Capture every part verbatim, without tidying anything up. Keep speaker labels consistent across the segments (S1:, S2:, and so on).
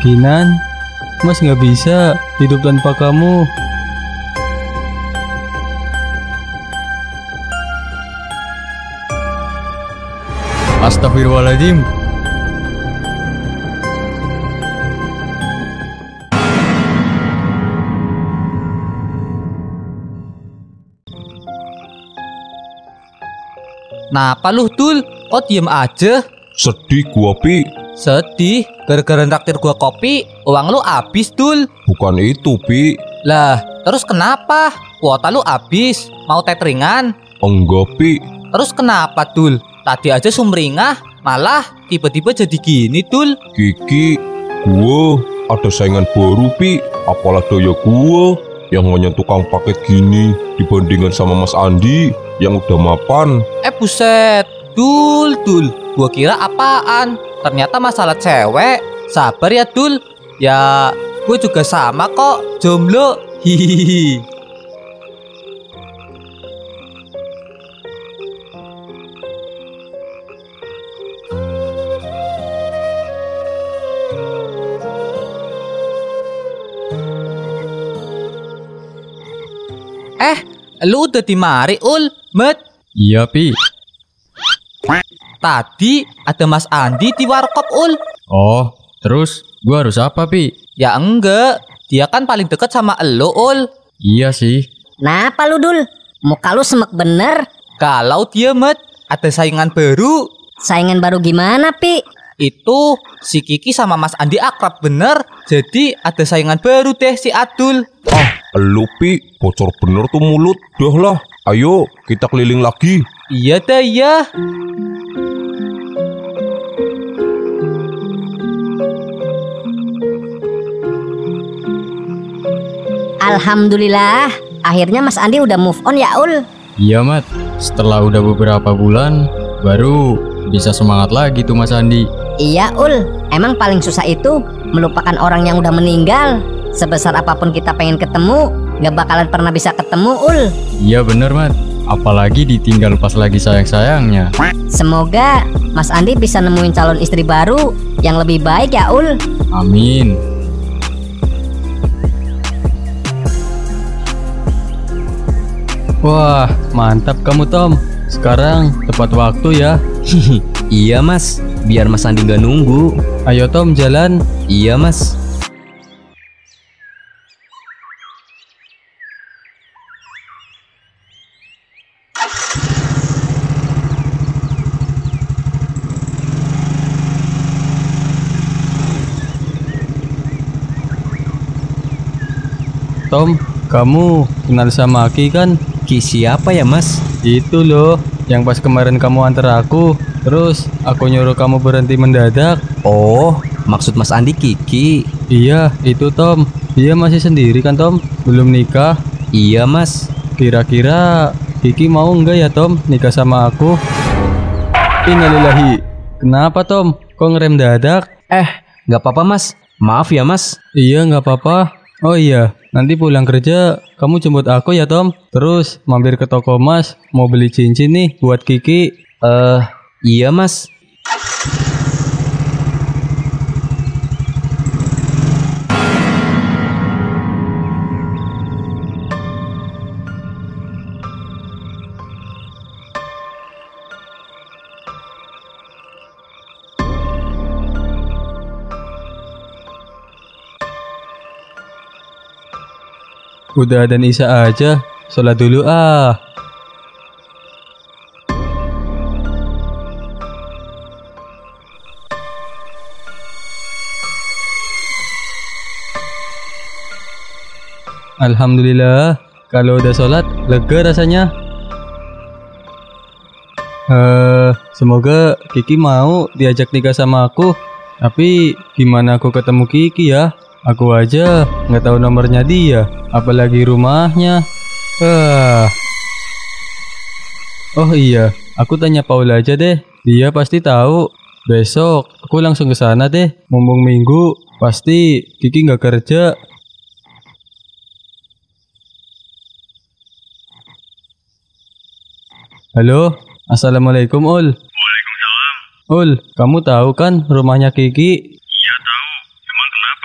S1: Kinan, Mas nggak bisa hidup tanpa kamu. Astagfirullahaladzim.
S2: Napa lu Dul? Kok diem aja?
S3: Sedih gua, Pi.
S2: Sedih? Gara-gara traktir gua kopi, uang lu habis Dul.
S3: Bukan itu, Pi.
S2: Lah, terus kenapa? Kuota lu habis, mau tetringan?
S3: Enggak, Pi.
S2: Terus kenapa Dul? Tadi aja sumringah, malah tiba-tiba jadi gini Dul.
S3: Kiki, gua ada saingan baru, Pi. Apalah daya gua yang hanya tukang paket gini dibandingkan sama Mas Andi yang udah mapan.
S2: Eh buset, Dul, Dul, gua kira apaan? Ternyata masalah cewek. Sabar ya Dul. Ya, gue juga sama kok, jomblo. Hihihi. Eh, lu udah dimari Ul, Met?
S1: Iya, Pi.
S2: Tadi ada Mas Andi di warkop Ul.
S1: Oh, terus gua harus apa, Pi?
S2: Ya enggak, dia kan paling deket sama elu Ul.
S1: Iya sih.
S4: Napa lu Dul? Muka lu semek bener.
S2: Kalau dia Met, ada saingan baru.
S4: Saingan baru gimana, Pi?
S2: Itu si Kiki sama Mas Andi akrab bener. Jadi ada saingan baru deh si Adul.
S3: Ah, elu, Pi. Bocor bener tuh mulut. Dah lah, ayo kita keliling lagi.
S2: Iya dah ya.
S4: Alhamdulillah, akhirnya Mas Andi udah move on ya Ul.
S1: Iya, Mat. Setelah udah beberapa bulan, baru bisa semangat lagi tuh Mas Andi.
S4: Iya Ul, emang paling susah itu melupakan orang yang udah meninggal. Sebesar apapun kita pengen ketemu, gak bakalan pernah bisa ketemu Ul.
S1: Iya bener, Mat. Apalagi ditinggal pas lagi sayang-sayangnya.
S4: Semoga Mas Andi bisa nemuin calon istri baru yang lebih baik ya Ul.
S1: Amin. Wah, mantap kamu Tom. Sekarang tepat waktu ya.
S5: Iya Mas, biar Mas Andi gak nunggu.
S1: Ayo Tom, jalan.
S5: Iya Mas.
S1: Tom, kamu kenal sama Aki kan?
S5: Ki siapa ya Mas?
S1: Itu loh, yang pas kemarin kamu antar aku, terus aku nyuruh kamu berhenti mendadak.
S5: Oh, maksud Mas Andi Kiki.
S1: Iya, itu Tom. Dia masih sendiri kan Tom? Belum nikah?
S5: Iya Mas.
S1: Kira-kira Kiki mau enggak ya Tom nikah sama aku? Innalillahi. Kenapa Tom? Kok ngerem dadak?
S5: Eh, gak apa-apa Mas. Maaf ya Mas.
S1: Iya gak apa-apa. Oh iya, nanti pulang kerja kamu jemput aku ya Tom. Terus mampir ke toko Mas, mau beli cincin nih buat Kiki.
S5: Eh, uh, iya Mas.
S1: Udah dan Isa aja, sholat dulu ah. Alhamdulillah, kalau udah sholat lega rasanya. Eh, semoga Kiki mau diajak nikah sama aku. Tapi gimana aku ketemu Kiki ya? Aku aja nggak tahu nomornya dia, apalagi rumahnya. Ah. Oh iya, aku tanya Paul aja deh. Dia pasti tahu. Besok aku langsung ke sana deh. Mumpung minggu, pasti Kiki nggak kerja. Halo, assalamualaikum Ul.
S6: Waalaikumsalam.
S1: Ul, kamu tahu kan rumahnya Kiki?
S6: Iya tahu. Emang kenapa?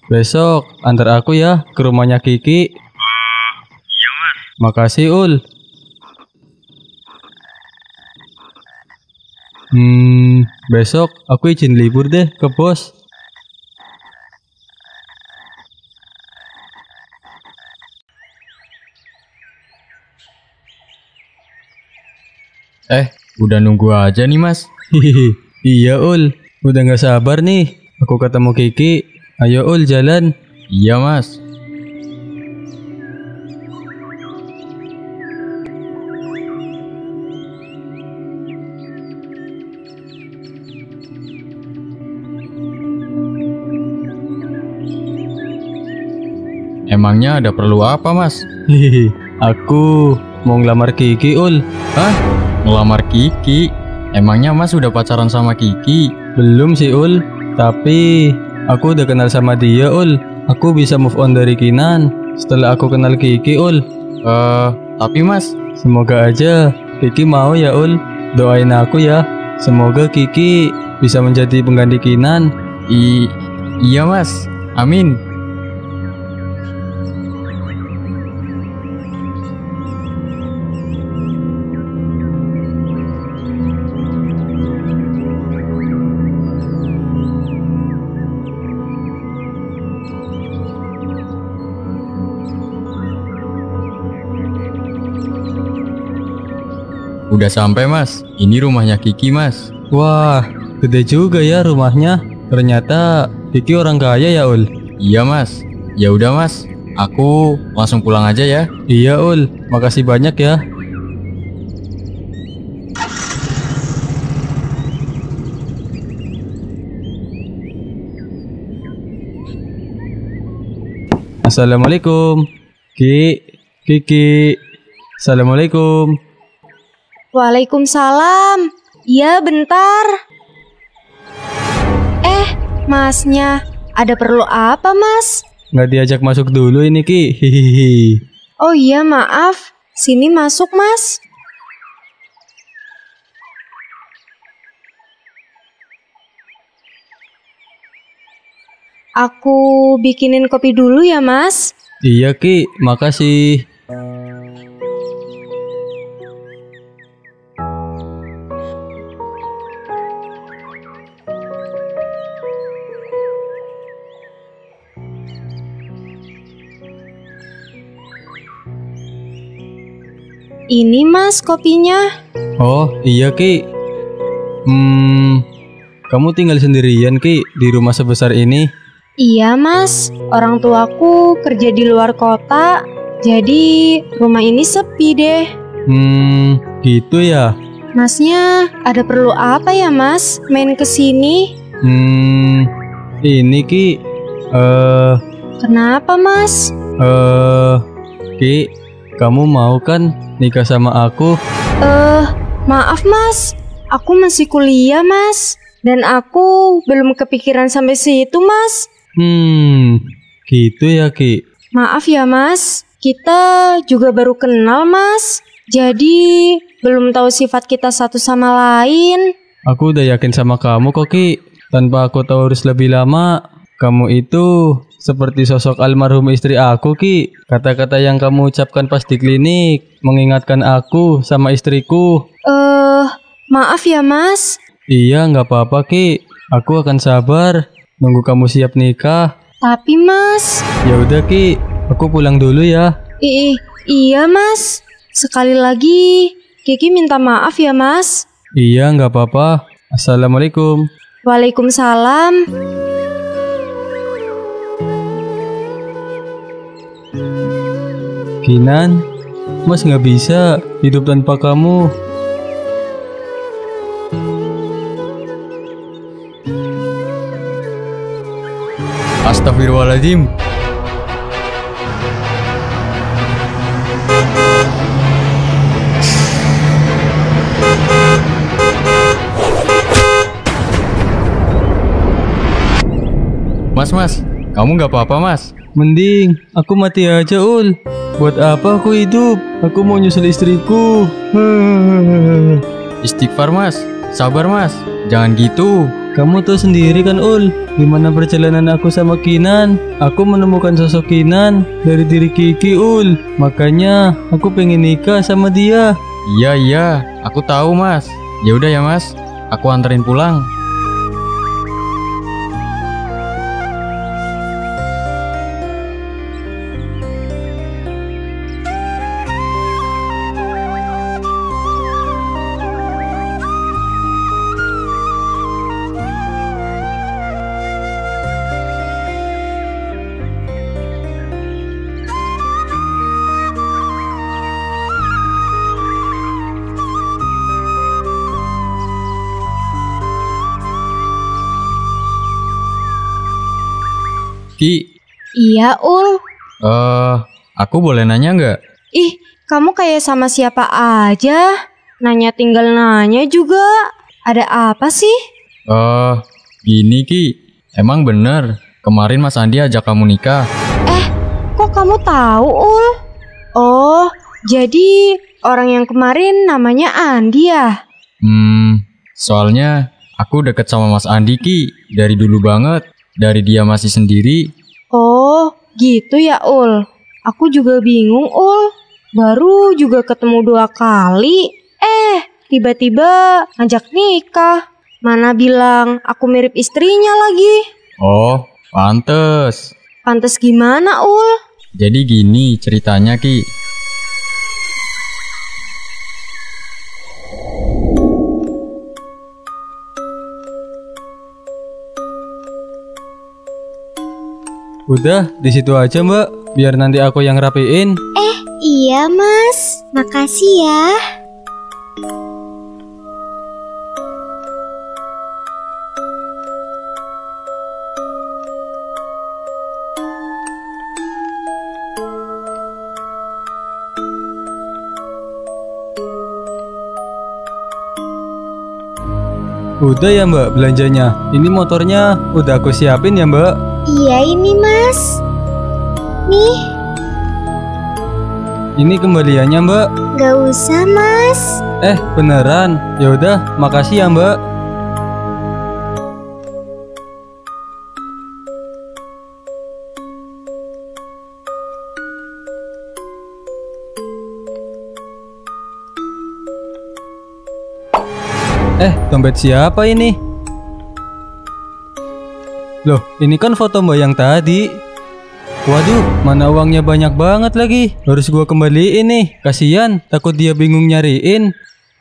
S1: Besok antar aku ya ke rumahnya Kiki. Iya mas. Makasih Ul. Hmm, besok aku izin libur deh ke bos.
S5: Eh, udah nunggu aja nih mas.
S1: Hihihi, iya Ul. Udah gak sabar nih. Aku ketemu Kiki. Ayo Ul jalan.
S5: Iya mas. Emangnya ada perlu apa mas?
S1: Hihihi, aku mau ngelamar Kiki Ul.
S5: Hah? Ngelamar Kiki? Emangnya mas udah pacaran sama Kiki?
S1: Belum sih Ul. Tapi aku udah kenal sama dia Ul. Aku bisa move on dari Kinan setelah aku kenal Kiki Ul.
S5: Eh, tapi mas,
S1: Semoga aja Kiki mau ya Ul. Doain aku ya. Semoga Kiki bisa menjadi pengganti Kinan.
S5: i iya mas. Amin. Udah sampai mas. Ini rumahnya Kiki mas.
S1: Wah, gede juga ya rumahnya. Ternyata Kiki orang kaya ya Ul.
S5: Iya mas. Ya udah mas. Aku langsung pulang aja ya.
S1: Iya Ul, makasih banyak ya. Assalamualaikum. Ki, Kiki. Assalamualaikum.
S6: Waalaikumsalam. Iya, bentar. Eh, masnya, ada perlu apa, mas?
S1: Nggak diajak masuk dulu ini Ki. Hihihi.
S6: Oh iya, maaf. Sini masuk, mas. Aku bikinin kopi dulu ya, mas.
S1: Iya Ki, makasih.
S6: Ini, mas, kopinya.
S1: Oh iya Ki. Hmm, kamu tinggal sendirian Ki di rumah sebesar ini?
S6: Iya, mas. Orang tuaku kerja di luar kota, jadi rumah ini sepi deh.
S1: Hmm, gitu ya.
S6: Masnya ada perlu apa ya, mas? Main ke sini?
S1: Hmm, ini Ki. Eh,
S6: Kenapa, mas?
S1: eh, Ki, kamu mau kan nikah sama aku?
S6: Eh, maaf, mas. Aku masih kuliah, mas. Dan aku belum kepikiran sampai situ, mas.
S1: Hmm, gitu ya Ki.
S6: Maaf ya, mas. Kita juga baru kenal, mas. Jadi belum tahu sifat kita satu sama lain.
S1: Aku udah yakin sama kamu kok Ki. Tanpa aku tahu harus lebih lama. Kamu itu seperti sosok almarhum istri aku Ki. Kata-kata yang kamu ucapkan pas di klinik mengingatkan aku sama istriku.
S6: Eh, maaf ya, mas.
S1: Iya nggak apa-apa Ki. Aku akan sabar nunggu kamu siap nikah.
S6: Tapi, mas.
S1: Ya udah Ki, aku pulang dulu ya.
S6: Ih, iya, mas. Sekali lagi, Kiki minta maaf ya, mas.
S1: Iya nggak apa-apa. Assalamualaikum.
S6: Waalaikumsalam.
S1: Kinan, Mas nggak bisa hidup tanpa kamu.
S5: Astagfirullahaladzim. Mas, mas, kamu nggak apa-apa, mas?
S1: Mending aku mati aja Ul. Buat apa aku hidup? Aku mau nyusul istriku.
S5: Istighfar, mas. Sabar, mas. Jangan gitu.
S1: Kamu tahu sendiri kan Ul, gimana perjalanan aku sama Kinan. Aku menemukan sosok Kinan dari diri Kiki Ul. Makanya aku pengen nikah sama dia.
S5: Iya iya, aku tahu Mas. Ya udah ya Mas, aku anterin pulang. Ki,
S6: Iya, Ul.
S5: eh, aku boleh nanya nggak?
S6: Ih, kamu kayak sama siapa aja? Nanya tinggal nanya juga. Ada apa sih?
S5: Eh, gini Ki, emang bener kemarin Mas Andi ajak kamu nikah.
S6: Kok kamu tahu, Ul? Oh, jadi orang yang kemarin namanya Andi ya?
S5: Hmm, soalnya aku deket sama Mas Andi Ki dari dulu banget, dari dia masih sendiri.
S6: Oh, gitu ya, Ul. Aku juga bingung, Ul. Baru juga ketemu dua kali. Eh, tiba-tiba ngajak nikah. Mana bilang aku mirip istrinya lagi.
S5: Oh, pantes.
S6: Pantes gimana, Ul?
S5: Jadi gini ceritanya Ki.
S1: Udah, di situ aja Mbak, biar nanti aku yang rapiin.
S7: Iya mas, makasih ya.
S1: Udah ya Mbak belanjanya. Ini motornya udah aku siapin ya Mbak.
S7: Iya ini mas. Nih,
S1: Ini kembaliannya Mbak.
S7: gak usah mas.
S1: Eh beneran? Ya udah, makasih ya Mbak. Eh, dompet siapa ini? Loh, ini kan foto Mbak yang tadi. Waduh, mana uangnya banyak banget lagi. Harus gua kembaliin nih. Kasian, takut dia bingung nyariin.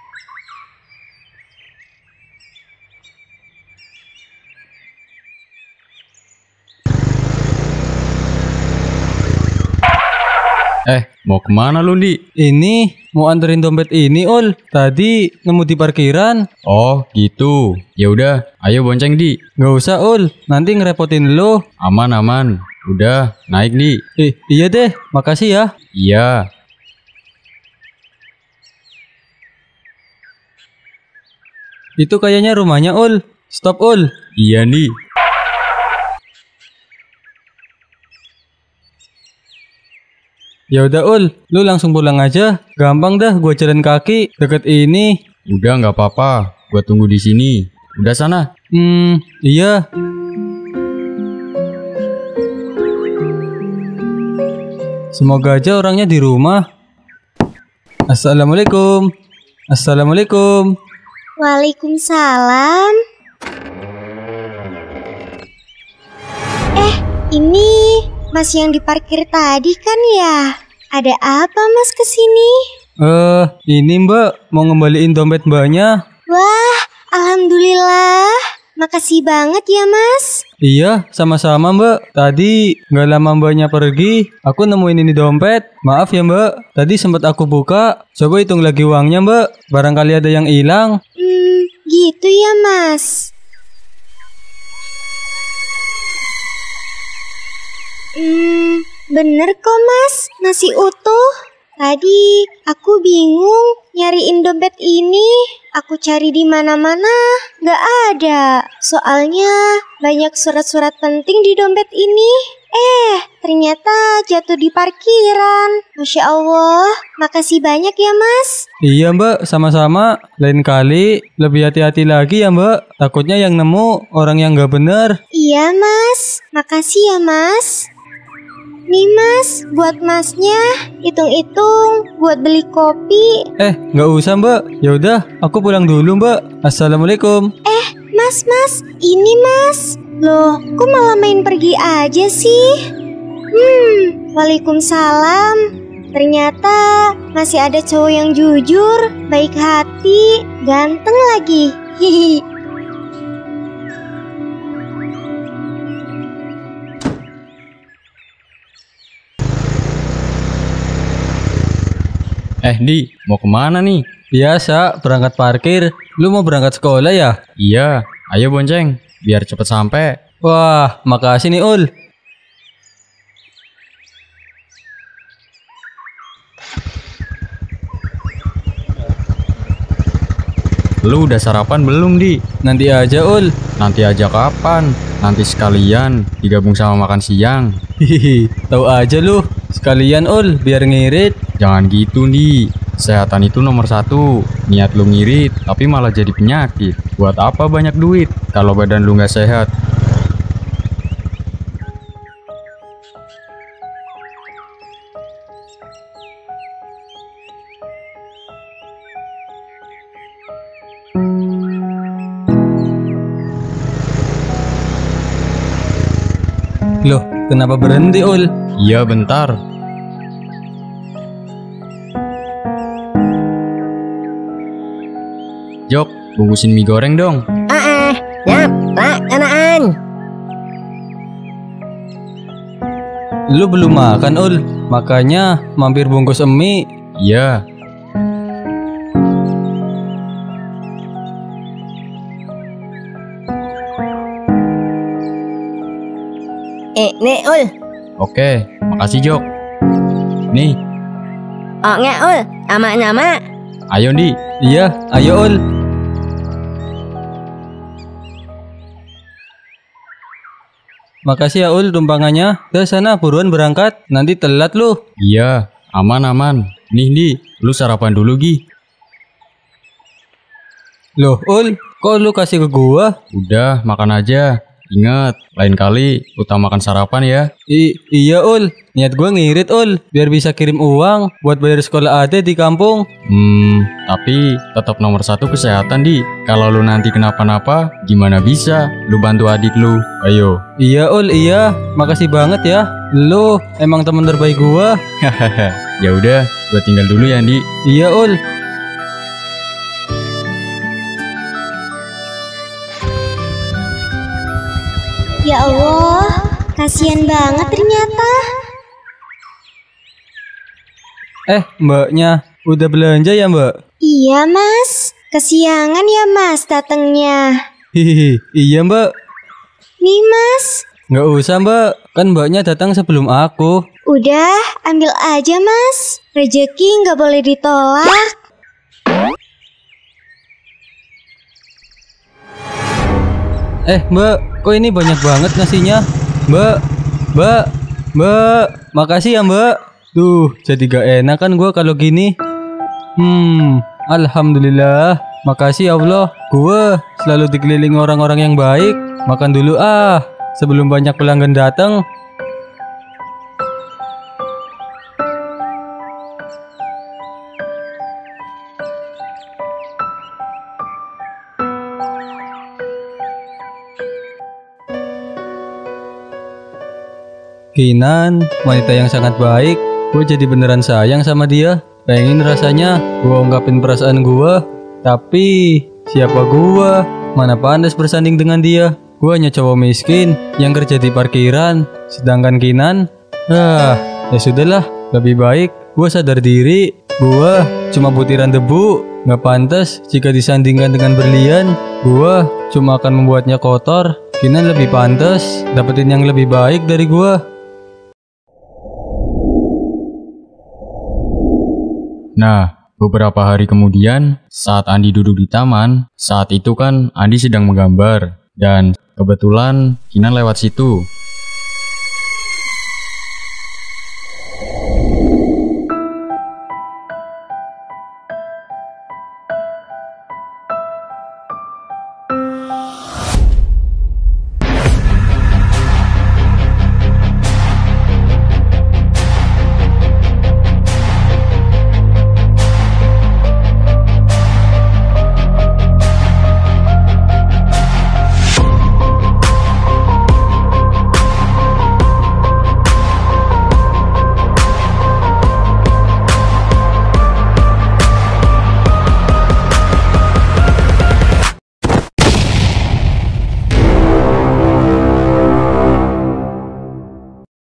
S5: Eh, mau kemana lu Di?
S1: Ini mau anterin dompet ini, Ul. Tadi nemu di parkiran.
S5: Oh, gitu. Ya udah, ayo bonceng Di.
S1: Nggak usah, Ul. Nanti ngerepotin lo.
S5: Aman aman. Udah, naik Di.
S1: Eh, iya deh. Makasih ya.
S5: Iya.
S1: Itu kayaknya rumahnya, Ul. Stop, Ul.
S5: Iya Di.
S1: Ya udah, Ul. Lu langsung pulang aja. Gampang dah, gua jalan kaki deket ini.
S5: Udah nggak apa-apa. Gua tunggu di sini. Udah sana.
S1: Hmm, iya. Semoga aja orangnya di rumah. Assalamualaikum. Assalamualaikum.
S7: Waalaikumsalam. Eh, ini mas yang diparkir tadi kan ya? Ada apa mas kesini?
S1: Eh, ini Mbak mau ngembaliin dompet Mbaknya.
S7: Wah, alhamdulillah. Makasih banget ya mas.
S1: Iya, sama-sama Mbak. Tadi nggak lama Mbaknya pergi, aku nemuin ini dompet. Maaf ya Mbak, tadi sempat aku buka. Coba hitung lagi uangnya Mbak. Barangkali ada yang hilang.
S7: Hmm, gitu ya mas. Hmm, bener kok mas, masih utuh. Tadi aku bingung nyariin dompet ini. Aku cari di mana-mana, nggak ada. Soalnya banyak surat-surat penting di dompet ini. Eh, ternyata jatuh di parkiran. Masya Allah, makasih banyak ya mas.
S1: Iya mbak, sama-sama. Lain kali lebih hati-hati lagi ya mbak. Takutnya yang nemu orang yang gak bener.
S7: Iya mas, makasih ya mas. Nih mas, buat masnya. Hitung-hitung buat beli kopi.
S1: Eh, gak usah mbak. Yaudah, aku pulang dulu mbak. Assalamualaikum.
S7: Eh, mas, mas, ini mas. Loh, kok malah main pergi aja sih? Hmm, waalaikumsalam. Ternyata masih ada cowok yang jujur, baik hati, ganteng lagi. Hihi.
S5: Eh Di, mau kemana nih?
S1: Biasa, berangkat parkir. Lu mau berangkat sekolah ya?
S5: Iya, ayo bonceng, biar cepet sampai.
S1: Wah, makasih nih Ul.
S5: Lu udah sarapan belum, Di?
S1: Nanti aja Ul.
S5: Nanti aja kapan? Nanti sekalian digabung sama makan siang.
S1: Hihihi, tahu aja lu. Sekalian Ul, biar ngirit.
S5: Jangan gitu, Di. Kesehatan itu nomor satu. Niat lu ngirit, tapi malah jadi penyakit. Buat apa banyak duit kalau badan lu nggak sehat?
S1: Loh, kenapa berhenti Ul?
S5: Iya, bentar. Jok, bungkusin mie goreng dong.
S4: Ah, ah, yap, pelaksanaan.
S1: Lu belum makan Ul. Makanya mampir bungkus mie.
S5: Iya.
S4: Eh, nih Ul.
S5: Oke, makasih Jok. Nih,
S4: Oh, nggak Ul, nama-nama.
S5: ayo Di.
S1: Iya, ayo Ul. Makasih ya Ul tumpangannya. Ke sana buruan berangkat. Nanti telat lu.
S5: Iya, aman-aman. Nih Di, lu sarapan dulu Gi.
S1: Loh Ul, kok lu kasih ke gua?
S5: Udah, makan aja. Ingat, lain kali utamakan sarapan ya.
S1: I iya Ul, niat gua ngirit Ul, biar bisa kirim uang buat bayar sekolah adek di kampung.
S5: Hmm, tapi tetap nomor satu kesehatan Di. Kalau lu nanti kenapa-napa, gimana bisa? Lu bantu adik lu. Ayo.
S1: Iya Ul, iya, makasih banget ya. Lu emang teman terbaik gua.
S5: Hahaha. Ya udah, gua tinggal dulu ya Di.
S1: Iya Ul.
S7: Ya Allah, kasihan banget ternyata.
S1: Eh, mbaknya udah belanja ya mbak?
S7: Iya mas, kesiangan ya mas datangnya.
S1: Hihihi, iya mbak.
S7: Nih mas,
S1: Nggak usah mbak, kan mbaknya datang sebelum aku.
S7: udah ambil aja mas. Rezeki nggak boleh ditolak.
S1: Eh mbak, kok ini banyak banget nasinya? Mbak, mbak, mbak, makasih ya mbak. Tuh, jadi gak enak kan gua kalau gini. Hmm, alhamdulillah. Makasih ya Allah. Gua selalu dikelilingi orang-orang yang baik. Makan dulu ah, sebelum banyak pelanggan datang. Kinan, wanita yang sangat baik. Gue jadi beneran sayang sama dia. Pengen rasanya gue ungkapin perasaan gue. Tapi siapa gue? Mana pantas bersanding dengan dia? Gue hanya cowok miskin yang kerja di parkiran. Sedangkan Kinan, ah, ya sudahlah. Lebih baik gue sadar diri. Gue cuma butiran debu. Gak pantas jika disandingkan dengan berlian. Gue cuma akan membuatnya kotor. Kinan lebih pantas dapetin yang lebih baik dari gue.
S5: Nah, beberapa hari kemudian, saat Andi duduk di taman, saat itu kan Andi sedang menggambar. Dan kebetulan Kinan lewat situ.